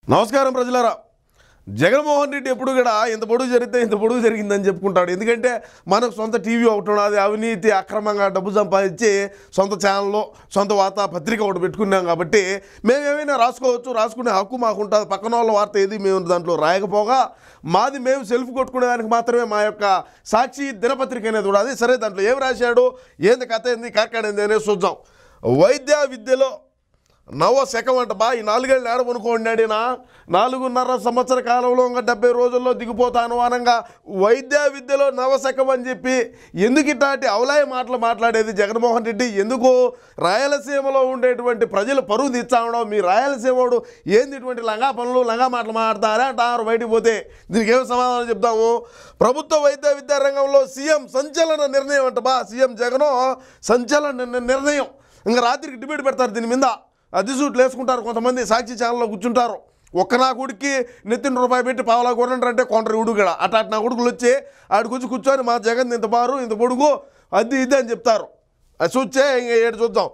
నమస్కారం ప్రజలారా. జగన్మోహన్ రెడ్డి ఎప్పుడు కూడా ఇంత పొడుగు జరిగితే ఇంత పొడుగు జరిగిందని చెప్పుకుంటాడు. ఎందుకంటే మనకు సొంత టీవీ ఒకటి ఉన్నది, అవినీతి అక్రమంగా డబ్బు సంపాదించి సొంత ఛానల్లో సొంత పత్రిక ఒకటి పెట్టుకున్నాం కాబట్టి మేము ఏమైనా రాసుకోవచ్చు, రాసుకునే హక్కు మాకు ఉంటుంది. పక్కన వాళ్ళ వార్త ఏది మేము దాంట్లో రాయకపోగా మాది మేము సెల్ఫ్ కొట్టుకునేదానికి మాత్రమే మా యొక్క సాక్షి దినపత్రిక అనేది కూడా. సరే, దాంట్లో ఏం రాశాడు, ఏంది కథ, ఏంది కార్కాడేంది అనేది చూద్దాం. వైద్య విద్యలో నవశకం అంట బా. ఈ 4 ఏళ్ళు ఏడవనుకోండినా 4.5 సంవత్సర కాలంలో ఇంకా 70 రోజుల్లో దిగిపోతాను అనంగా వైద్య విద్యలో నవశకం అని చెప్పి ఎందుకు ఇట్లాంటి అవలాయ మాటలు మాట్లాడేది జగన్మోహన్ రెడ్డి? ఎందుకు రాయలసీమలో ఉండేటువంటి ప్రజలు పరువు తీర్చావడం? మీ రాయలసీమోడు ఏంది ఇటువంటి లంగా పనులు లంగా మాటలు మాట్లాడతారా అంటారు బయటికి పోతే. దీనికి ఏం సమాధానం చెప్తాము? ప్రభుత్వ వైద్య విద్యా రంగంలో సీఎం సంచలన నిర్ణయం అంట బా. సీఎం జగన్ సంచలన నిర్ణయం. ఇంకా రాత్రికి డిబేట్ పెడతారు దీని మీద. అదిసూట్లు వేసుకుంటారు కొంతమంది, సాక్షి ఛానల్లో కూర్చుంటారు. ఒక్క నా కొడుక్కి నెత్తిన రూపాయి పెట్టి పావలా కొనంటారంటే కొంటారు ఉడుగడ. అట్లా నా కొడుకులు వచ్చి ఆడికి వచ్చి కూర్చొని మా జగన్ ఇంత బారు ఇంత పొడుగు అది ఇది అని చెప్తారు. అది చూస్తే ఇంక ఏడు చూద్దాం.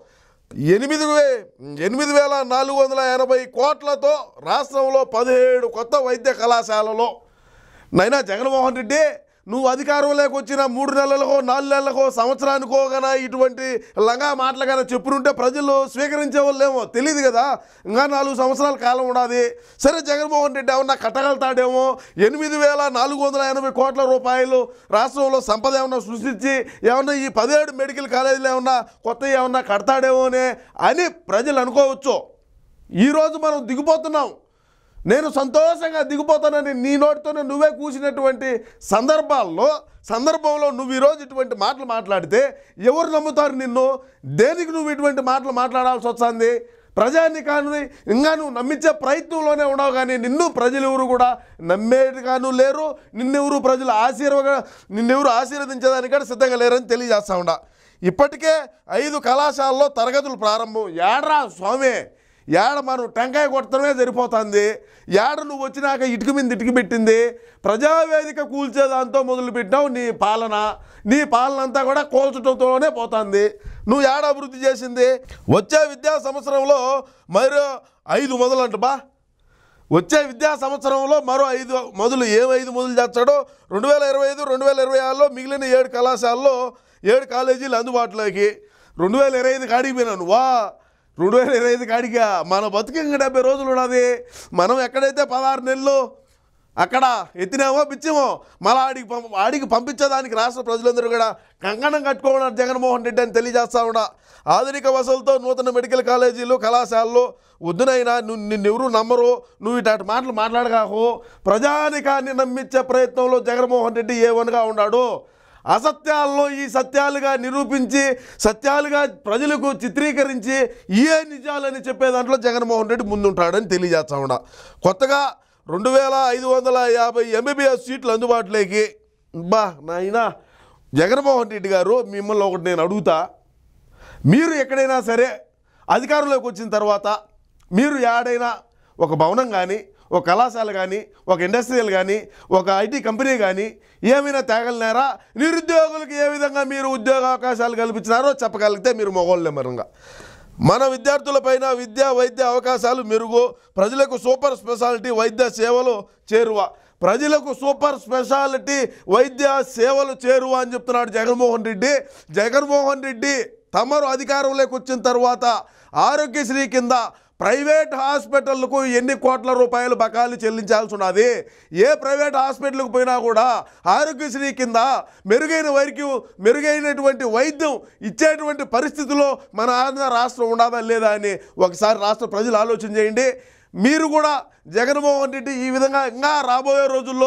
8,480 కోట్లతో రాష్ట్రంలో 17 కొత్త వైద్య కళాశాలలో. నైనా జగన్మోహన్ రెడ్డి నువ్వు అధికారంలోకి వచ్చిన 3 నెలలకో 4 నెలలకో సంవత్సరానికో గన ఇటువంటి లంగా మాటలు కానీ చెప్పుకుంటే ప్రజలు స్వీకరించే వాళ్ళేమో తెలియదు కదా. ఇంకా 4 సంవత్సరాల కాలం ఉండాలి. సరే, జగన్మోహన్ రెడ్డి ఏమన్నా కట్టగలుగుతాడేమో. 8,480 కోట్ల రూపాయలు రాష్ట్రంలో సంపద ఏమన్నా సృష్టించి ఏమన్నా ఈ 17 మెడికల్ కాలేజీలు ఏమన్నా కొత్త ఏమన్నా కడతాడేమోనే అని ప్రజలు అనుకోవచ్చు. ఈరోజు మనం దిగిపోతున్నాం. నేను సంతోషంగా దిగిపోతానని నీ నోటితోనే నువ్వే కూసినటువంటి సందర్భంలో నువ్వు ఈరోజు ఇటువంటి మాటలు మాట్లాడితే ఎవరు నమ్ముతారు నిన్ను? దేనికి నువ్వు ఇటువంటి మాటలు మాట్లాడాల్సి వస్తుంది? ప్రజానికాన్ని ఇంకా నువ్వు నమ్మించే ప్రయత్నంలోనే ఉండవు, కానీ నిన్ను ప్రజలు ఎవరు కూడా నమ్మేటిగాను లేరు. నిన్నెవరు ప్రజలు నిన్నెవరు ఆశీర్వదించేదానికి కూడా సిద్ధంగా లేరని తెలియజేస్తా ఉండా. ఇప్పటికే 5 కళాశాలలో తరగతులు ప్రారంభం. ఏడ్రా స్వామి, ఏడ మనం టెంకాయ కొట్టడమే సరిపోతుంది. ఏడ నువ్వు వచ్చినాక ఇటుక మీద ఇటుక పెట్టింది. ప్రజావేదిక కూల్చేదాంతో మొదలుపెట్టినావు నీ పాలన అంతా కూడా కూల్చడంతోనే పోతుంది. నువ్వు ఏడ అభివృద్ధి చేసింది? వచ్చే విద్యా సంవత్సరంలో మరో 5 మొదలంట బా. వచ్చే విద్యా సంవత్సరంలో మరో 5 మొదలు. ఏం 5 మొదలు చేస్తాడో 2025, 2026లో మిగిలిన 7 కళాశాలలో 7 కాలేజీలు అందుబాటులోకి. 2025 కాడికి పోయినాను వా. 2025 కాడిగా మన బతుకు ఇంకా 70 రోజులు ఉన్నది. మనం ఎక్కడైతే 16 నెలలు అక్కడ ఎత్తినామో పిచ్చామో మళ్ళీ ఆడికి పంపించేదానికి రాష్ట్ర ప్రజలందరూ కూడా కంకణం కట్టుకోవడం జగన్మోహన్ రెడ్డి అని తెలియజేస్తా ఉన్నా. ఆధునిక వసతులతో నూతన మెడికల్ కాలేజీలు కళాశాలలో వద్దునైనా నిన్నెవరూ నమ్మరు. నువ్వు ఇట్లాంటి మాటలు మాట్లాడగాకు. ప్రజానికాన్ని నమ్మించే ప్రయత్నంలో జగన్మోహన్ రెడ్డి ఏవన్గా ఉన్నాడు. అసత్యాలను ఈ సత్యాలుగా నిరూపించి సత్యాలుగా ప్రజలకు చిత్రీకరించి ఏ నిజాలని చెప్పే దాంట్లో జగన్మోహన్ రెడ్డి ముందుంటాడని తెలియజేస్తా ఉన్నా. కొత్తగా 2,550 MBBS సీట్లు అందుబాటులోకి. బా నాయనా జగన్మోహన్ రెడ్డి గారు, మిమ్మల్ని ఒకటి నేను అడుగుతా. మీరు ఎక్కడైనా సరే అధికారంలోకి వచ్చిన తర్వాత మీరు ఏడైనా ఒక భవనం కానీ, ఒక కళాశాల కానీ, ఒక ఇండస్ట్రియల్ కానీ, ఒక ఐటీ కంపెనీ కానీ ఏమైనా తేగలినారా? నిరుద్యోగులకు ఏ విధంగా మీరు ఉద్యోగ అవకాశాలు కల్పించినారో చెప్పగలిగితే మీరు మొగోళ్ళే. మరంగా మన విద్యార్థులపైన విద్యా వైద్య అవకాశాలు మెరుగు. ప్రజలకు సూపర్ స్పెషాలిటీ వైద్య సేవలు చేరువ. ప్రజలకు సూపర్ స్పెషాలిటీ వైద్య సేవలు చేరువ అని చెప్తున్నాడు జగన్మోహన్ రెడ్డి. జగన్మోహన్ రెడ్డి తమరు అధికారంలోకి వచ్చిన తర్వాత ఆరోగ్యశ్రీ కింద ప్రైవేట్ హాస్పిటళ్లకు ఎన్ని కోట్ల రూపాయలు బకాయిలు చెల్లించాల్సి ఉన్నది. ఏ ప్రైవేట్ హాస్పిటల్కి పోయినా కూడా ఆరోగ్యశ్రీ కింద మెరుగైనటువంటి వైద్యం ఇచ్చేటువంటి పరిస్థితిలో మన ఆంధ్ర రాష్ట్రం ఉండదా లేదా అని ఒకసారి రాష్ట్ర ప్రజలు ఆలోచన చేయండి. మీరు కూడా జగన్మోహన్ రెడ్డి ఈ విధంగా ఇంకా రాబోయే రోజుల్లో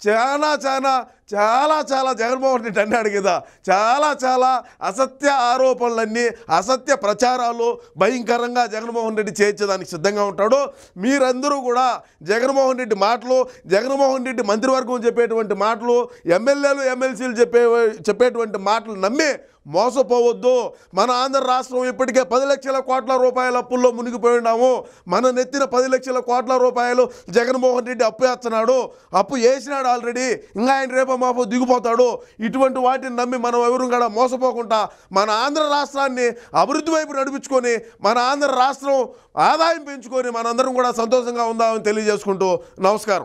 చాలా జగన్మోహన్ రెడ్డి అన్నాడు కదా, చాలా అసత్య ఆరోపణలన్నీ, అసత్య ప్రచారాలు భయంకరంగా జగన్మోహన్ రెడ్డి చేర్చేదానికి సిద్ధంగా ఉంటాడు. మీరందరూ కూడా జగన్మోహన్ రెడ్డి మాటలు, జగన్మోహన్ రెడ్డి మంత్రివర్గం చెప్పేటువంటి మాటలు, ఎమ్మెల్యేలు ఎమ్మెల్సీలు చెప్పేటువంటి మాటలు నమ్మి మోసపోవద్దు. మన ఆంధ్ర రాష్ట్రం ఇప్పటికే 10 లక్షల కోట్ల రూపాయల అప్పుల్లో మునిగిపోయి ఉన్నాము. మన నెత్తిన 10 లక్షల కోట్ల రూపాయలు జగన్మోహన్ రెడ్డి అప్పు వేస్తున్నాడు. అప్పు వేసినాడు ఆల్రెడీ. ఇంకా ఆయన రేపు రేపో మాపో దిగిపోతాడు. ఇటువంటి వాటిని నమ్మి మనం ఎవరు కూడా మోసపోకుండా మన ఆంధ్ర రాష్ట్రాన్ని అభివృద్ధి వైపు నడిపించుకొని మన ఆంధ్ర రాష్ట్రం ఆదాయం పెంచుకొని మనందరం కూడా సంతోషంగా ఉందామని తెలియజేసుకుంటూ నమస్కారం.